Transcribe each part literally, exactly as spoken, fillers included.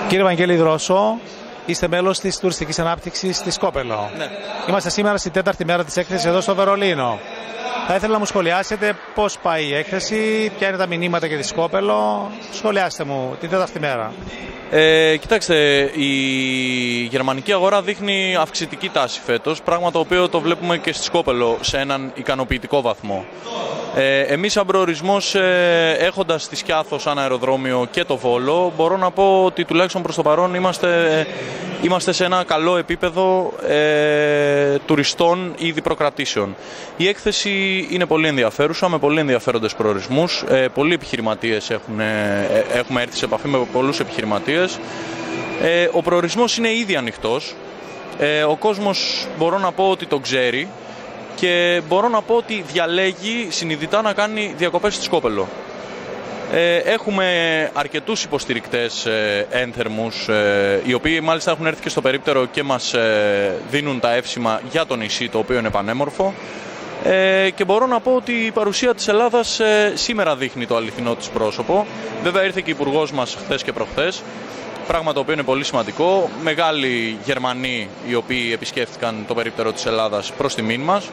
Κύριε Βαγγέλη Δρόσο, είστε μέλος της τουριστικής ανάπτυξης στη Σκόπελο. Ναι. Είμαστε σήμερα στη τέταρτη μέρα της έκθεσης εδώ στο Βερολίνο. Θα ήθελα να μου σχολιάσετε πώς πάει η έκθεση, ποια είναι τα μηνύματα για τη Σκόπελο. Σχολιάστε μου την τέταρτη μέρα. Ε, κοιτάξτε, η γερμανική αγορά δείχνει αυξητική τάση φέτος, πράγμα το οποίο το βλέπουμε και στη Σκόπελο σε έναν ικανοποιητικό βαθμό. Ε, εμείς σαν προορισμός, ε, έχοντας τη Σκιάθο σαν αεροδρόμιο και το Βόλο, μπορώ να πω ότι τουλάχιστον προς το παρόν είμαστε, είμαστε σε ένα καλό επίπεδο ε, τουριστών ήδη προκρατήσεων. Η έκθεση είναι πολύ ενδιαφέρουσα, με πολύ ενδιαφέροντες προορισμούς. Ε, πολλοί επιχειρηματίες έχουν, ε, έχουμε έρθει σε επαφή με πολλούς επιχειρηματίες. Ε, ο προορισμός είναι ήδη ανοιχτός. Ε, ο κόσμος μπορώ να πω ότι το ξέρει. Και μπορώ να πω ότι διαλέγει συνειδητά να κάνει διακοπές στη Σκόπελο. Ε, έχουμε αρκετούς υποστηρικτές ε, ένθερμους, ε, οι οποίοι μάλιστα έχουν έρθει και στο περίπτερο και μας ε, δίνουν τα εύσημα για το νησί, το οποίο είναι πανέμορφο. Ε, και μπορώ να πω ότι η παρουσία της Ελλάδας ε, σήμερα δείχνει το αληθινό της πρόσωπο. Βέβαια ήρθε και ο υπουργός μας χθες και προχθές, πράγμα το οποίο είναι πολύ σημαντικό. Μεγάλοι Γερμανοί οι οποίοι επισκέφθηκαν το περίπτερο της Ελλάδας προς τιμήν μας.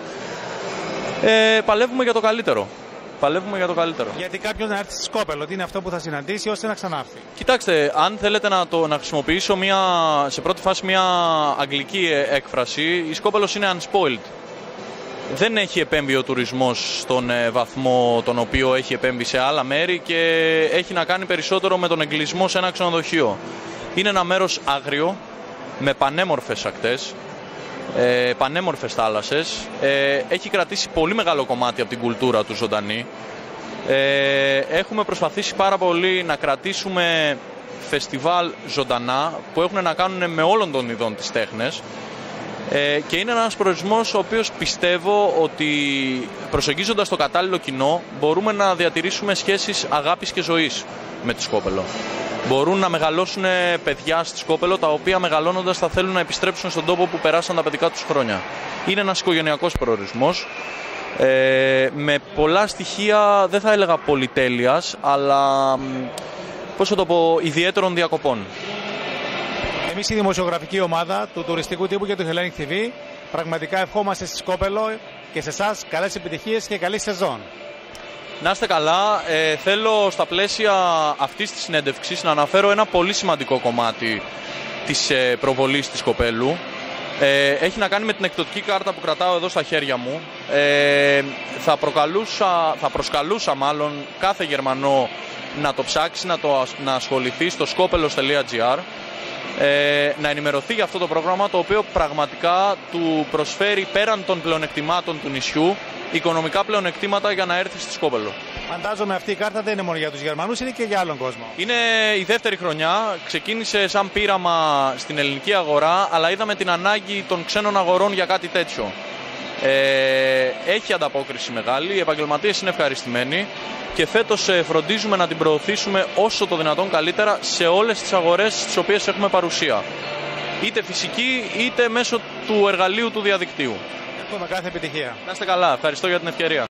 Ε, παλεύουμε για το καλύτερο. Παλεύουμε για το καλύτερο. Γιατί κάποιος να έρθει στη Σκόπελο, τι είναι αυτό που θα συναντήσει ώστε να ξανάρθει? Κοιτάξτε, αν θέλετε να, το, να χρησιμοποιήσω μια, σε πρώτη φάση μια αγγλική έκφραση, η Σκόπελος είναι unspoiled. Δεν έχει επέμβει ο τουρισμός στον ε, βαθμό τον οποίο έχει επέμβει σε άλλα μέρη και έχει να κάνει περισσότερο με τον εγκλεισμό σε ένα ξενοδοχείο. Είναι ένα μέρος άγριο, με πανέμορφες ακτές, ε, πανέμορφες θάλασσες. Ε, έχει κρατήσει πολύ μεγάλο κομμάτι από την κουλτούρα του ζωντανή. Ε, έχουμε προσπαθήσει πάρα πολύ να κρατήσουμε φεστιβάλ ζωντανά που έχουν να κάνουν με όλων των ειδών τις τέχνες. Ε, και είναι ένας προορισμός ο οποίος πιστεύω ότι προσεγγίζοντας το κατάλληλο κοινό μπορούμε να διατηρήσουμε σχέσεις αγάπης και ζωής με τη Σκόπελο. Μπορούν να μεγαλώσουν παιδιά στη Σκόπελο τα οποία μεγαλώνοντας θα θέλουν να επιστρέψουν στον τόπο που περάσαν τα παιδικά τους χρόνια. Είναι ένας οικογενειακός προορισμός ε, με πολλά στοιχεία, δεν θα έλεγα πολυτέλειας, αλλά πώς θα το πω, ιδιαίτερων διακοπών. Εμείς η δημοσιογραφική ομάδα του τουριστικού τύπου και του Hellenic τι βι πραγματικά ευχόμαστε στη Σκόπελο και σε εσάς καλές επιτυχίες και καλή σεζόν. Να είστε καλά. Ε, θέλω στα πλαίσια αυτής της συνέντευξης να αναφέρω ένα πολύ σημαντικό κομμάτι της ε, προβολής της Σκοπέλου. Ε, έχει να κάνει με την εκδοτική κάρτα που κρατάω εδώ στα χέρια μου. Ε, θα, προκαλούσα, θα προσκαλούσα μάλλον κάθε Γερμανό να το ψάξει, να, το, να ασχοληθεί στο σκόπελος τελεία τζι άρ. Ε, να ενημερωθεί για αυτό το πρόγραμμα, το οποίο πραγματικά του προσφέρει πέραν των πλεονεκτημάτων του νησιού οικονομικά πλεονεκτήματα για να έρθει στη Σκόπελο. Φαντάζομαι αυτή η κάρτα δεν είναι μόνο για τους Γερμανούς, είναι και για άλλον κόσμο. Είναι η δεύτερη χρονιά, ξεκίνησε σαν πείραμα στην ελληνική αγορά, αλλά είδαμε την ανάγκη των ξένων αγορών για κάτι τέτοιο. Ε, έχει ανταπόκριση μεγάλη, οι επαγγελματίες είναι ευχαριστημένοι και φέτος φροντίζουμε να την προωθήσουμε όσο το δυνατόν καλύτερα σε όλες τις αγορές στις οποίες έχουμε παρουσία. Είτε φυσική είτε μέσω του εργαλείου του διαδικτύου. Εύχομαι κάθε επιτυχία. Να είστε καλά, ευχαριστώ για την ευκαιρία.